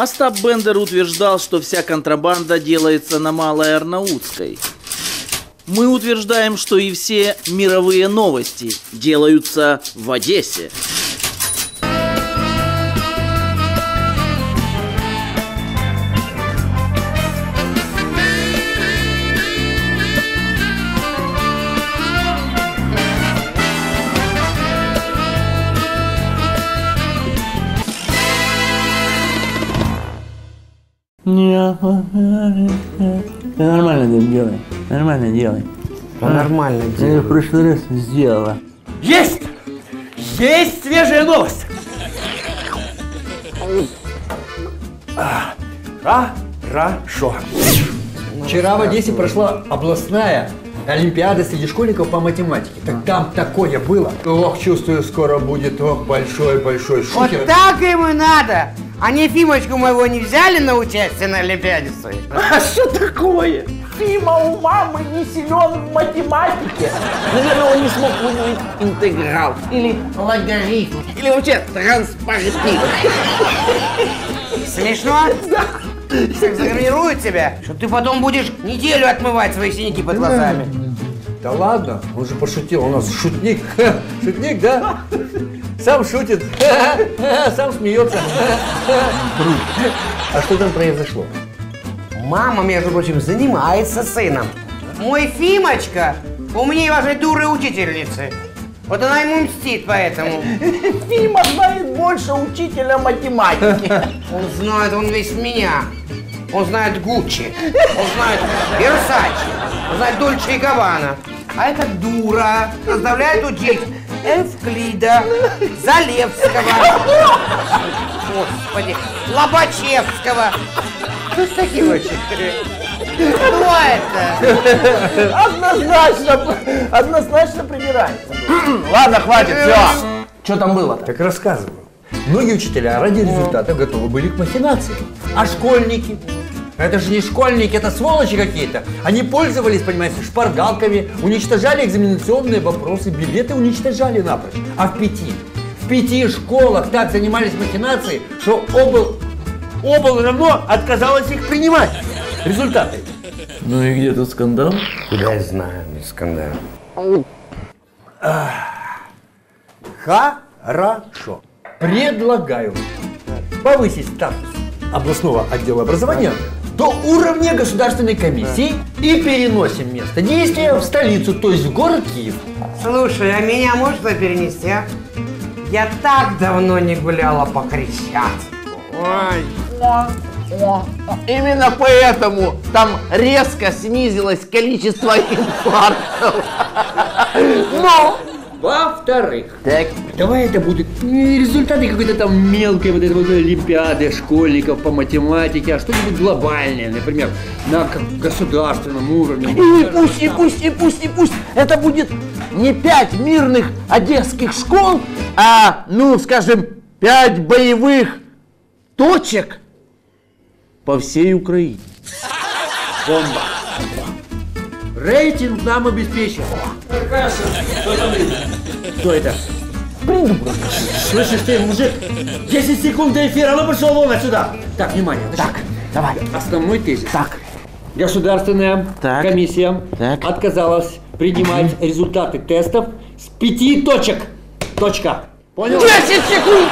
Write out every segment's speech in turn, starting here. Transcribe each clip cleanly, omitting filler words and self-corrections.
Остап Бендер утверждал, что вся контрабанда делается на Малой Арнаутской. Мы утверждаем, что и все мировые новости делаются в Одессе. Нормально делай. Нормально делай. Нормально делай. Я в прошлый раз сделала. Есть! Есть свежая новость! Хорошо. Вчера в Одессе прошла областная олимпиада среди школьников по математике. Так там такое было. Ох, чувствую, скоро будет большой шухер. Вот так им и надо! Они Фимочку моего не взяли на участие на олимпиаде своей? А что такое? Фима у мамы не силен в математике. Наверное, он не смог выявить интеграл, или логарифм, или вообще транспортив. Смешно? Да. Так загримируют тебя, что ты потом будешь неделю отмывать свои синяки под глазами. Да ладно, он же пошутил, у нас шутник. Шутник, да? Сам шутит, сам смеется. А что там произошло? Мама, между прочим, занимается сыном. Мой Фимочка умнее вашей дуры учительницы. Вот она ему мстит поэтому. Фима знает больше учителя математики. Он знает, он весь меня. Он знает Гуччи, он знает Версачи, он знает Дольче и Габбана. А эта дура заставляет учить Эвклида, Залевского, господи, Лобачевского. Кто такие вообще? Кто это? Однозначно прибирается. Ладно, хватит, все. Что там было-то? Так рассказываю. Многие учителя ради результата готовы были к махинациям. А школьники? Это же не школьники, это сволочи какие-то. Они пользовались, понимаете, шпаргалками, уничтожали экзаменационные вопросы, билеты уничтожали напрочь. А в пяти школах так занимались махинацией, что обл равно отказалась их принимать. Результаты. Ну и где тут скандал? Я знаю, не скандал. Хорошо. Предлагаю повысить статус областного отдела образования до уровня государственной комиссии и переносим место действия в столицу, то есть в город Киев. Слушай, а меня можно перенести, а? Я так давно не гуляла по Крещатику. Ой. Именно поэтому там резко снизилось количество инфарктов. Но, во-вторых, так, давай это будут не результаты какой-то там мелкой вот этой вот олимпиады школьников по математике, а что-нибудь глобальное, например, на государственном уровне. И пусть это будет не 5 мирных одесских школ, а, ну, скажем, 5 боевых точек по всей Украине. Бомба. Рейтинг нам обеспечен. Кто это? Слышишь ты, мужик? 10 секунд до эфира, ну пошел вон отсюда. Так, внимание. Так, давай. Основной тезис. Так. Государственная комиссия отказалась принимать результаты тестов с 5 точек. Точка. Понял? 10 секунд!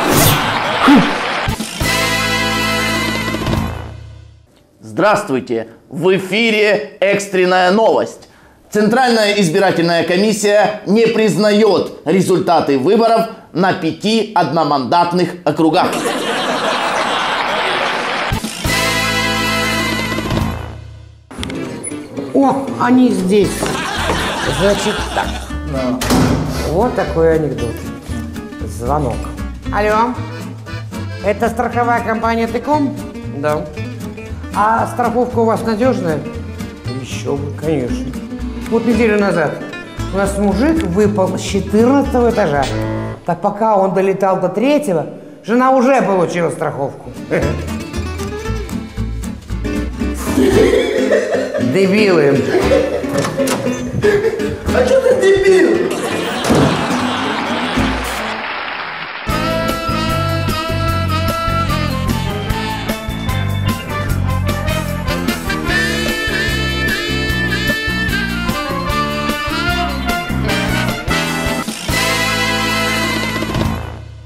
Здравствуйте! В эфире экстренная новость. Центральная избирательная комиссия не признает результаты выборов на 5 одномандатных округах. О, они здесь. Значит так. Вот такой анекдот. Звонок. Алло. Это страховая компания Тыком? Да. А страховка у вас надежная? Еще бы, конечно. Вот неделю назад у нас мужик выпал с 14 этажа. Так пока он долетал до 3-го, жена уже получила страховку. Дебилы. А что ты дебил?